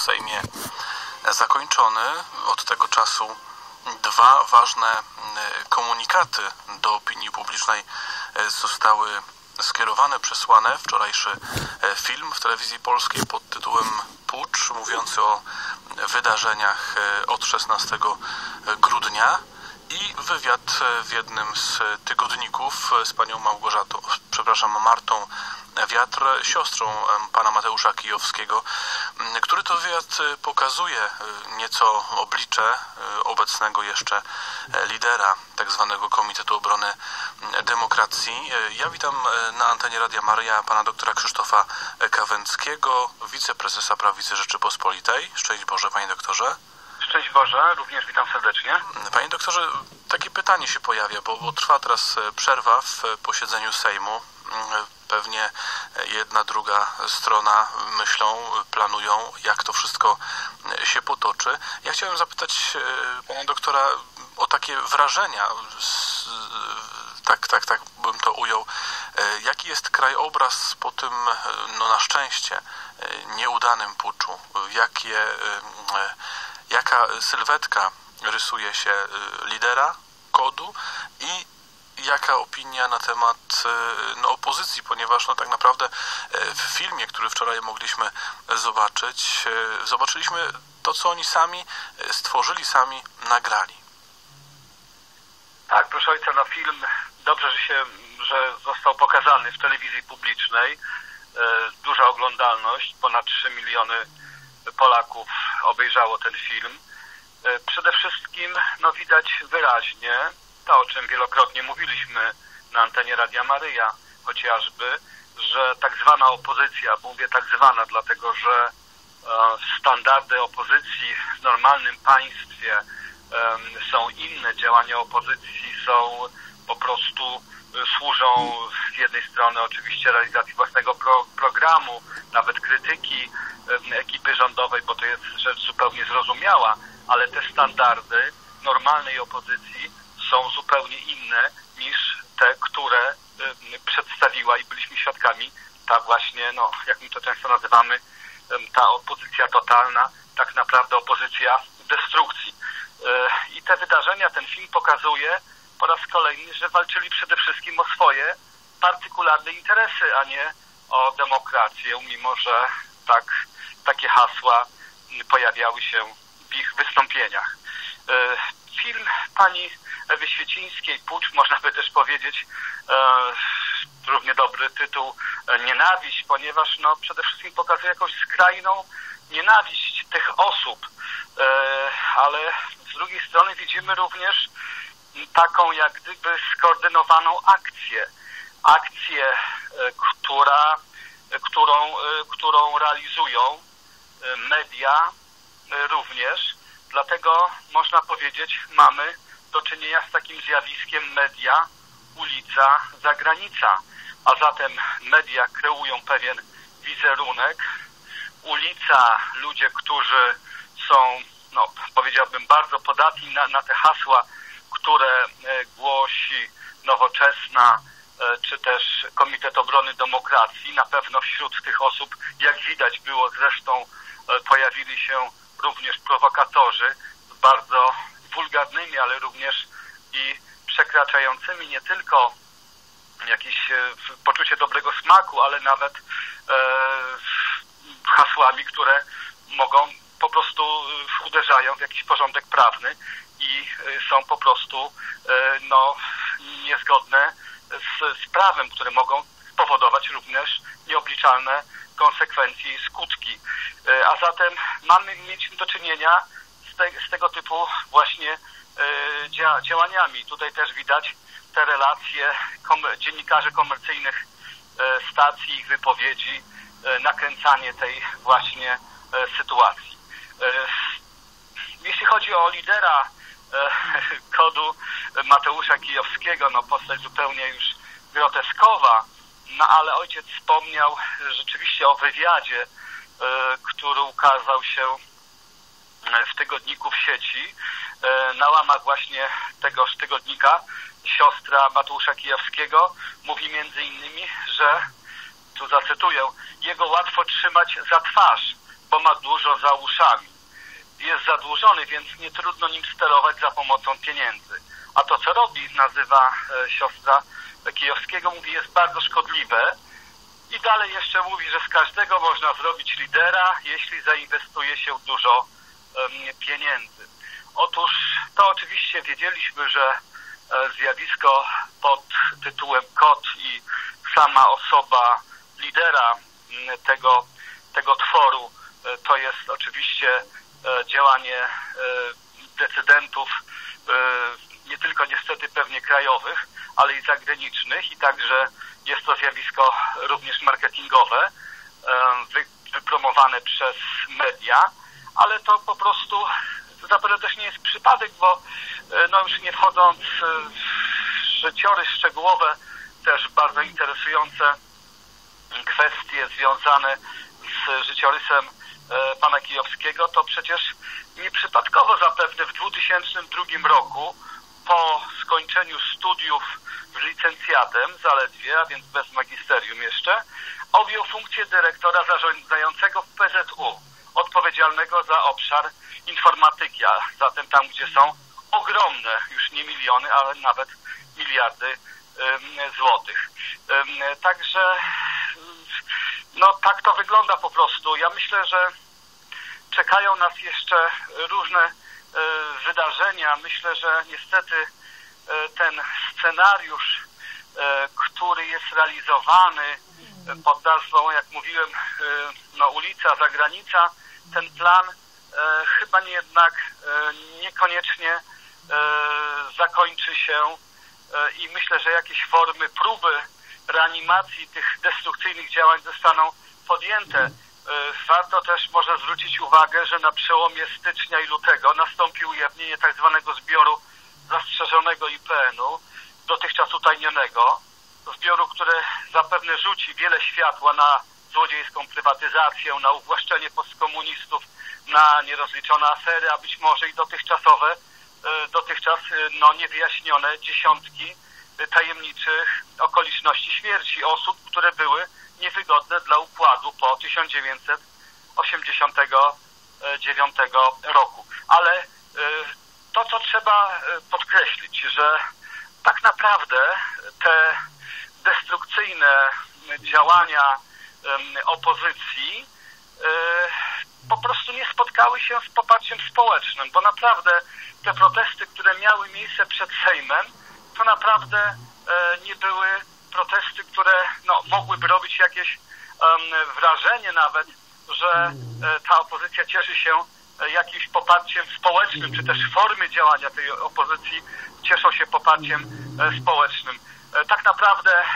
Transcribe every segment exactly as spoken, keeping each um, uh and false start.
w Sejmie zakończony. Od tego czasu dwa ważne komunikaty do opinii publicznej zostały skierowane, przesłane. Wczorajszy film w telewizji polskiej pod tytułem Pucz, mówiący o wydarzeniach od szesnastego grudnia, i wywiad w jednym z tygodników z panią Małgorzatą, przepraszam, Martą Wiatr, siostrą pana Mateusza Kijowskiego, który to wywiad pokazuje nieco oblicze obecnego jeszcze lidera tak zwanego Komitetu Obrony Demokracji. Ja witam na antenie Radia Maryja pana doktora Krzysztofa Kawęckiego, wiceprezesa Prawicy Rzeczypospolitej. Szczęść Boże, panie doktorze. Szczęść Boże, również witam serdecznie. Panie doktorze, takie pytanie się pojawia, bo, bo trwa teraz przerwa w posiedzeniu Sejmu. Pewnie jedna, druga strona myślą, planują, jak to wszystko się potoczy. Ja chciałem zapytać pana doktora o takie wrażenia, tak, tak, tak bym to ujął. Jaki jest krajobraz po tym, no na szczęście, nieudanym puczu? Jakie, jaka sylwetka rysuje się lidera kodu i jaka opinia na temat no, opozycji, ponieważ no, tak naprawdę w filmie, który wczoraj mogliśmy zobaczyć, zobaczyliśmy to, co oni sami stworzyli, sami nagrali. Tak, proszę ojca, no film, dobrze, że się, że został pokazany w telewizji publicznej. Duża oglądalność, ponad trzy miliony Polaków obejrzało ten film. Przede wszystkim no, widać wyraźnie to, o czym wielokrotnie mówiliśmy na antenie Radia Maryja, chociażby, że tak zwana opozycja, mówię tak zwana, dlatego że e, standardy opozycji w normalnym państwie e, są inne. Działania opozycji są po prostu, e, służą z jednej strony oczywiście realizacji własnego pro, programu, nawet krytyki e, ekipy rządowej, bo to jest rzecz zupełnie zrozumiała, ale te standardy normalnej opozycji są zupełnie inne niż te, które y, przedstawiła i byliśmy świadkami ta właśnie, no jak my to często nazywamy, y, ta opozycja totalna, tak naprawdę opozycja destrukcji. Y, I te wydarzenia, ten film pokazuje po raz kolejny, że walczyli przede wszystkim o swoje partykularne interesy, a nie o demokrację, mimo że tak, takie hasła pojawiały się w ich wystąpieniach. Y, film pani Ewy Świecińskiej, Pucz, można by też powiedzieć, e, równie dobry tytuł, e, Nienawiść, ponieważ no, przede wszystkim pokazuje jakąś skrajną nienawiść tych osób, e, ale z drugiej strony widzimy również taką jak gdyby skoordynowaną akcję, akcję, e, która, e, którą, e, którą realizują e, media e, również, dlatego można powiedzieć, mamy do czynienia z takim zjawiskiem media, ulica, zagranica. A zatem media kreują pewien wizerunek. Ulica, ludzie, którzy są, no powiedziałbym, bardzo podatni na, na te hasła, które e, głosi Nowoczesna, e, czy też Komitet Obrony Demokracji. Na pewno wśród tych osób, jak widać było zresztą, e, pojawili się również prowokatorzy z bardzo wulgarnymi, ale również i przekraczającymi nie tylko jakieś e, poczucie dobrego smaku, ale nawet e, hasłami, które mogą po prostu uderzają w jakiś porządek prawny i e, są po prostu e, no, niezgodne z, z prawem, które mogą spowodować również nieobliczalne konsekwencje i skutki. E, a zatem mamy mieć do czynienia z, te, z tego typu właśnie e, dzia, działaniami. Tutaj też widać te relacje komer dziennikarzy komercyjnych e, stacji, ich wypowiedzi, e, nakręcanie tej właśnie e, sytuacji. E, jeśli chodzi o lidera e, kodu Mateusza Kijowskiego, no postać zupełnie już groteskowa, no ale ojciec wspomniał rzeczywiście o wywiadzie, e, który ukazał się w tygodniku w sieci. E, na łamach właśnie tegoż tygodnika siostra Mateusza Kijowskiego mówi między innymi, że, tu zacytuję, jego łatwo trzymać za twarz, bo ma dużo za uszami. Jest zadłużony, więc nie trudno nim sterować za pomocą pieniędzy. A to, co robi, nazywa e, siostra Kijowskiego, mówi, jest bardzo szkodliwe. I dalej jeszcze mówi, że z każdego można zrobić lidera, jeśli zainwestuje się dużo e, pieniędzy. Otóż to oczywiście wiedzieliśmy, że e, zjawisko pod tytułem kot i sama osoba lidera m, tego, tego tworu e, to jest oczywiście e, działanie e, decydentów e, nie tylko niestety pewnie krajowych, ale i zagranicznych i także jest to zjawisko również marketingowe, wypromowane przez media, ale to po prostu zapewne też nie jest przypadek, bo no już nie wchodząc w życiorys szczegółowe, też bardzo interesujące kwestie związane z życiorysem pana Kijowskiego, to przecież nieprzypadkowo zapewne w dwutysięcznym drugim roku po skończeniu studiów z licencjatem zaledwie, a więc bez magisterium jeszcze, objął funkcję dyrektora zarządzającego w P Z U, odpowiedzialnego za obszar informatyki, a zatem tam, gdzie są ogromne, już nie miliony, ale nawet miliardy ym, złotych. Ym, także no tak to wygląda po prostu. Ja myślę, że czekają nas jeszcze różne wydarzenia. Myślę, że niestety ten scenariusz, który jest realizowany pod nazwą, jak mówiłem, no, ulica, zagranica, ten plan chyba nie jednak niekoniecznie zakończy się i myślę, że jakieś formy próby reanimacji tych destrukcyjnych działań zostaną podjęte. Warto też może zwrócić uwagę, że na przełomie stycznia i lutego nastąpi ujawnienie tak zwanego zbioru zastrzeżonego I P N u, dotychczas utajnionego, zbioru, który zapewne rzuci wiele światła na złodziejską prywatyzację, na uwłaszczenie postkomunistów, na nierozliczone afery, a być może i dotychczasowe, dotychczas no, niewyjaśnione dziesiątki tajemniczych okoliczności śmierci osób, które były niewygodne dla układu po tysiąc dziewięćset osiemdziesiątym dziewiątym roku. Ale to, co trzeba podkreślić, że tak naprawdę te destrukcyjne działania opozycji po prostu nie spotkały się z poparciem społecznym, bo naprawdę te protesty, które miały miejsce przed Sejmem, to naprawdę nie były protesty, które no, mogłyby robić jakieś um, wrażenie nawet, że e, ta opozycja cieszy się e, jakimś poparciem społecznym, czy też formy działania tej opozycji cieszą się poparciem e, społecznym. E, tak naprawdę e,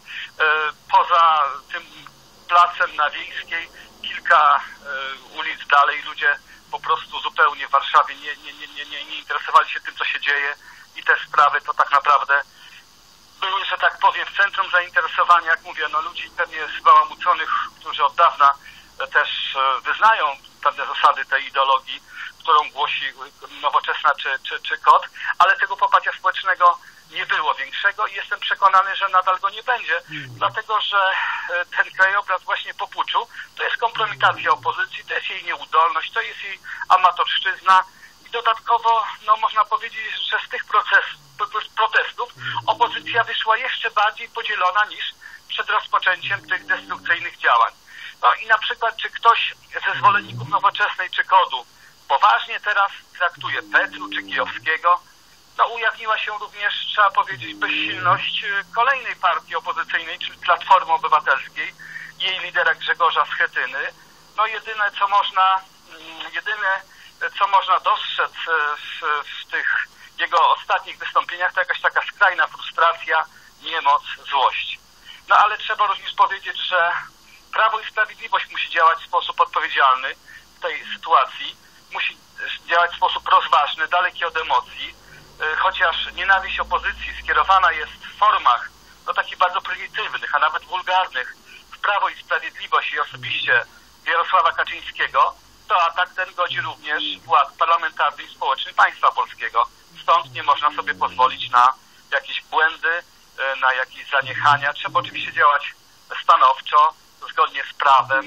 poza tym placem na Wiejskiej kilka e, ulic dalej ludzie po prostu zupełnie w Warszawie nie, nie, nie, nie, nie interesowali się tym, co się dzieje i te sprawy to tak naprawdę były, że tak powiem, w centrum zainteresowania, jak mówię, no ludzi pewnie zbałamuconych, którzy od dawna też wyznają pewne zasady tej ideologii, którą głosi Nowoczesna czy, czy, czy KOT, ale tego poparcia społecznego nie było większego i jestem przekonany, że nadal go nie będzie, dlatego że ten krajobraz właśnie po puczu to jest kompromitacja opozycji, to jest jej nieudolność, to jest jej amatorszczyzna i dodatkowo, no można powiedzieć, że z tych proces, protestów opozycja wyszła jeszcze bardziej podzielona niż przed rozpoczęciem tych destrukcyjnych działań. No i na przykład, czy ktoś ze zwolenników Nowoczesnej czy KOD-u poważnie teraz traktuje Petru czy Kijowskiego, no ujawniła się również, trzeba powiedzieć, bezsilność kolejnej partii opozycyjnej, czyli Platformy Obywatelskiej, jej lidera Grzegorza Schetyny. No jedyne, co można, jedyne, co można dostrzec w, w tych jego ostatnich wystąpieniach, to jakaś taka skrajna frustracja, niemoc, złość. No ale trzeba również powiedzieć, że Prawo i Sprawiedliwość musi działać w sposób odpowiedzialny w tej sytuacji, musi działać w sposób rozważny, daleki od emocji, chociaż nienawiść opozycji skierowana jest w formach no takich bardzo prymitywnych, a nawet wulgarnych w Prawo i Sprawiedliwość i osobiście Jarosława Kaczyńskiego, to atak ten godzi również władz parlamentarnych i społecznych państwa polskiego. Stąd nie można sobie pozwolić na jakieś błędy, na jakieś zaniechania. Trzeba oczywiście działać stanowczo, zgodnie z prawem,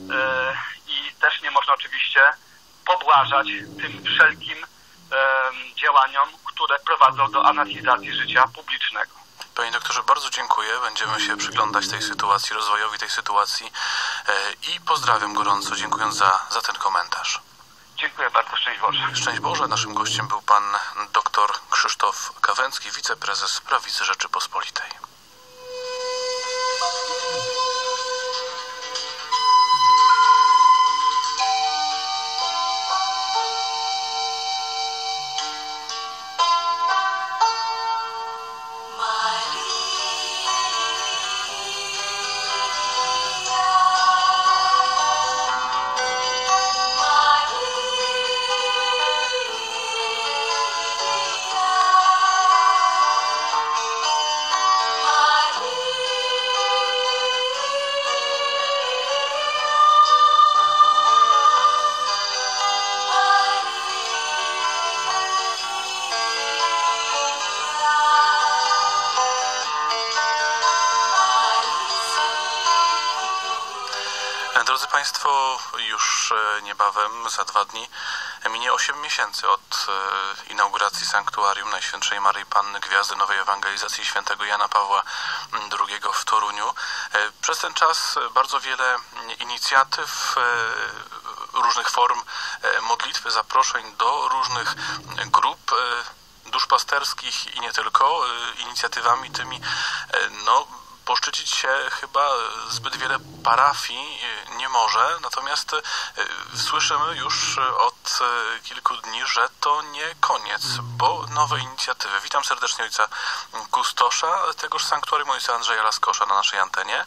i też nie można oczywiście pobłażać tym wszelkim działaniom, które prowadzą do anarchizacji życia publicznego. Panie doktorze, bardzo dziękuję. Będziemy się przyglądać tej sytuacji, rozwojowi tej sytuacji i pozdrawiam gorąco, dziękując za, za ten komentarz. Dziękuję bardzo. Szczęść Boże. Szczęść Boże. Naszym gościem był pan dr Krzysztof Kawęcki, wiceprezes Prawicy Rzeczypospolitej. Drodzy Państwo, już niebawem, za dwa dni, minie osiem miesięcy od inauguracji sanktuarium Najświętszej Maryi Panny Gwiazdy Nowej Ewangelizacji świętego Jana Pawła drugiego w Toruniu. Przez ten czas bardzo wiele inicjatyw, różnych form modlitwy, zaproszeń do różnych grup duszpasterskich i nie tylko, inicjatywami tymi, no, poszczycić się chyba zbyt wiele parafii nie może, natomiast słyszymy już od kilku dni, że to nie koniec, bo nowe inicjatywy. Witam serdecznie ojca kustosza tegoż sanktuarium, ojca Andrzeja Laskosza na naszej antenie.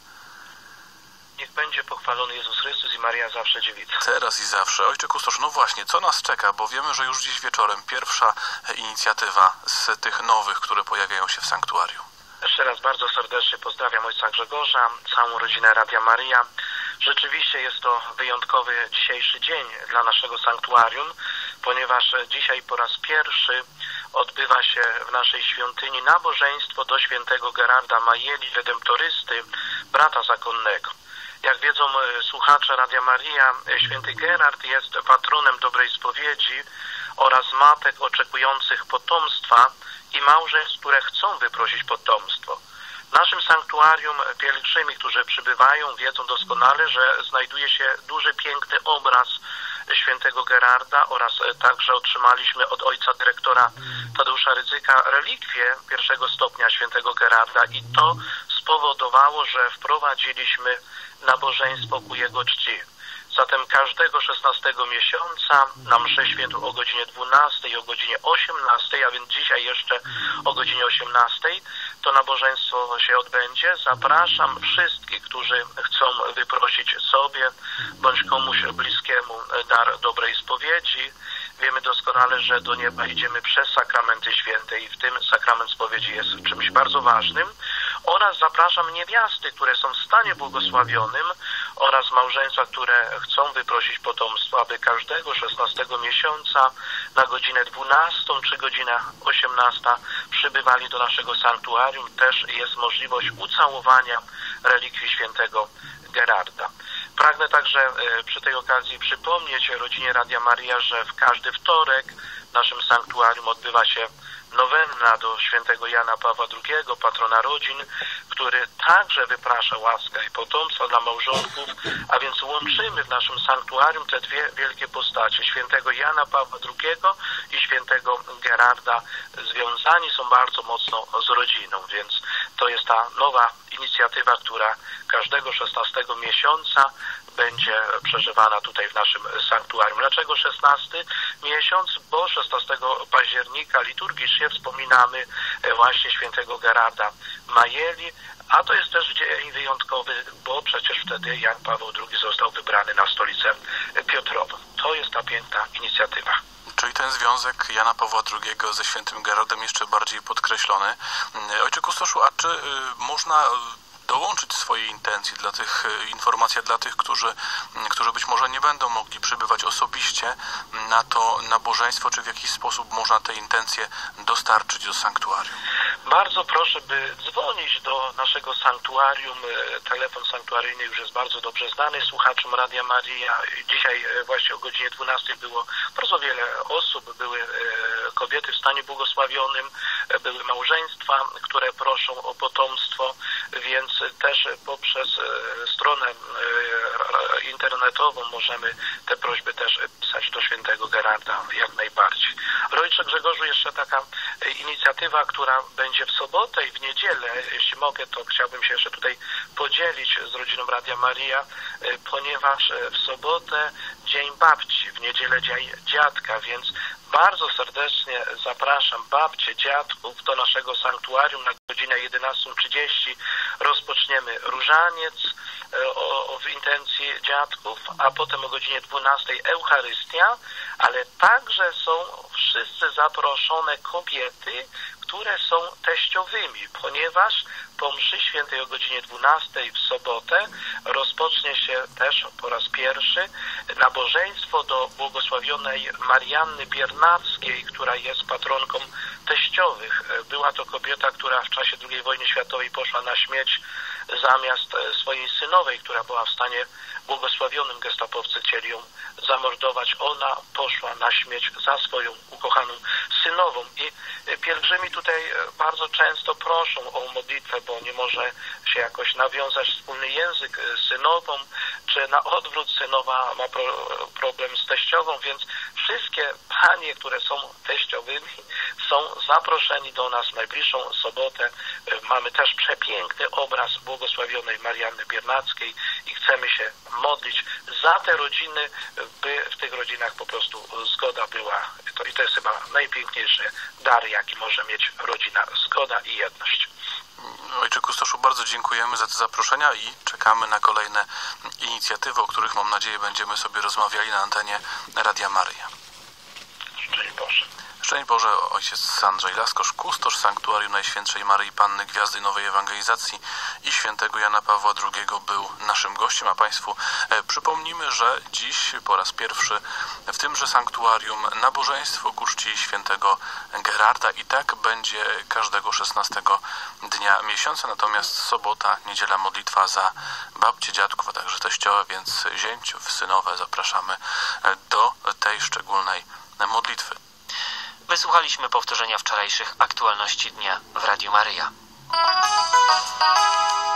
Niech będzie pochwalony Jezus Chrystus i Maria zawsze dziewica. Teraz i zawsze. Ojcze kustosz, no właśnie, co nas czeka, bo wiemy, że już dziś wieczorem pierwsza inicjatywa z tych nowych, które pojawiają się w sanktuarium. Jeszcze raz bardzo serdecznie pozdrawiam ojca Grzegorza, całą rodzinę Radia Maria. Rzeczywiście jest to wyjątkowy dzisiejszy dzień dla naszego sanktuarium, ponieważ dzisiaj po raz pierwszy odbywa się w naszej świątyni nabożeństwo do świętego Gerarda Majeli, redemptorysty, brata zakonnego. Jak wiedzą słuchacze Radia Maria, święty Gerard jest patronem dobrej spowiedzi oraz matek oczekujących potomstwa i małżeństw, które chcą wyprosić potomstwo. W naszym sanktuarium pielgrzymi, którzy przybywają, wiedzą doskonale, że znajduje się duży, piękny obraz świętego Gerarda oraz także otrzymaliśmy od ojca dyrektora Tadeusza Rydzyka relikwię pierwszego stopnia świętego Gerarda i to spowodowało, że wprowadziliśmy nabożeństwo ku jego czci. Zatem każdego szesnastego miesiąca na mszę świętą o godzinie dwunastej, o godzinie osiemnastej, a więc dzisiaj jeszcze o godzinie osiemnastej, to nabożeństwo się odbędzie. Zapraszam wszystkich, którzy chcą wyprosić sobie bądź komuś bliskiemu dar dobrej spowiedzi. Wiemy doskonale, że do nieba idziemy przez sakramenty święte i w tym sakrament spowiedzi jest czymś bardzo ważnym. Oraz zapraszam niewiasty, które są w stanie błogosławionym oraz małżeństwa, które chcą wyprosić potomstwo, aby każdego szesnastego miesiąca na godzinę dwunastą czy godzinę osiemnastą przybywali do naszego sanktuarium. Też jest możliwość ucałowania relikwii świętego Gerarda. Pragnę także przy tej okazji przypomnieć rodzinie Radia Maria, że w każdy wtorek w naszym sanktuarium odbywa się nowenna do świętego Jana Pawła drugiego, patrona rodzin, który także wyprasza łaskę i potomstwa dla małżonków, a więc łączymy w naszym sanktuarium te dwie wielkie postacie, świętego Jana Pawła drugiego i świętego Gerarda. Związani są bardzo mocno z rodziną, więc to jest ta nowa inicjatywa, która każdego szesnastego miesiąca będzie przeżywana tutaj w naszym sanktuarium. Dlaczego szesnasty miesiąc? Bo szesnastego października liturgicznie wspominamy właśnie świętego Gerarda Majeli, a to jest też dzień wyjątkowy, bo przecież wtedy Jan Paweł drugi został wybrany na stolicę Piotrową. To jest ta piękna inicjatywa. Czyli ten związek Jana Pawła drugiego ze świętym Gerardem jeszcze bardziej podkreślony. Ojcze kustoszu, a czy y, można dołączyć swoje intencje dla tych informacji, dla tych, którzy, którzy być może nie będą mogli przybywać osobiście na to nabożeństwo, czy w jakiś sposób można te intencje dostarczyć do sanktuarium? Bardzo proszę, by dzwonić do naszego sanktuarium. Telefon sanktuaryjny już jest bardzo dobrze znany słuchaczom Radia Maria. Dzisiaj właśnie o godzinie dwunastej było bardzo wiele osób, były kobiety w stanie błogosławionym, były małżeństwa, które proszą o potomstwo, więc też poprzez stronę internetową możemy te prośby też pisać do świętego Gerarda jak najbardziej. Ojcze Grzegorzu, jeszcze taka inicjatywa, która będzie w sobotę i w niedzielę. Jeśli mogę, to chciałbym się jeszcze tutaj podzielić z rodziną Radia Maria, ponieważ w sobotę Dzień Babci, w niedzielę Dzień Dziadka, więc bardzo serdecznie zapraszam babcie, dziadków do naszego sanktuarium. Na godzinę jedenastą trzydzieści rozpoczniemy różaniec o, o, w intencji dziadków, a potem o godzinie dwunastej Eucharystia, ale także są wszyscy zaproszone kobiety, które są teściowymi, ponieważ po mszy świętej o godzinie dwunastej w sobotę rozpocznie się też po raz pierwszy nabożeństwo do błogosławionej Marianny Biernackiej, która jest patronką teściowych. Była to kobieta, która w czasie drugiej wojny światowej poszła na śmierć zamiast swojej synowej, która była w stanie błogosławionym. Gestapowcy chcieli ją zamordować. Ona poszła na śmierć za swoją ukochaną synową. I pielgrzymi tutaj bardzo często proszą o modlitwę, bo nie może się jakoś nawiązać wspólny język z synową, czy na odwrót synowa ma pro, problem z teściową, więc wszystkie panie, które są teściowymi, są zaproszeni do nas w najbliższą sobotę. Mamy też przepiękny obraz błogosławionej Marianny Biernackiej i chcemy się modlić za te rodziny, by w tych rodzinach po prostu zgoda była. I to jest chyba najpiękniejszy dar, jaki może mieć rodzina. Zgoda i jedność. Ojcze Kustoszu, bardzo dziękujemy za te zaproszenia i czekamy na kolejne inicjatywy, o których mam nadzieję będziemy sobie rozmawiali na antenie Radia Maryja. Szczęść Boże. Szczęść Boże, ojciec Andrzej Laskosz, kustosz Sanktuarium Najświętszej Maryi Panny Gwiazdy Nowej Ewangelizacji i świętego Jana Pawła drugiego był naszym gościem, a Państwu e, przypomnimy, że dziś po raz pierwszy w tymże sanktuarium nabożeństwo ku czci świętego Gerarda i tak będzie każdego szesnastego dnia miesiąca, natomiast sobota, niedziela modlitwa za babcie, dziadków, a także teściowe, więc zięciów, synowe zapraszamy do tej szczególnej modlitwy. Wysłuchaliśmy powtórzenia wczorajszych aktualności dnia w Radiu Maryja.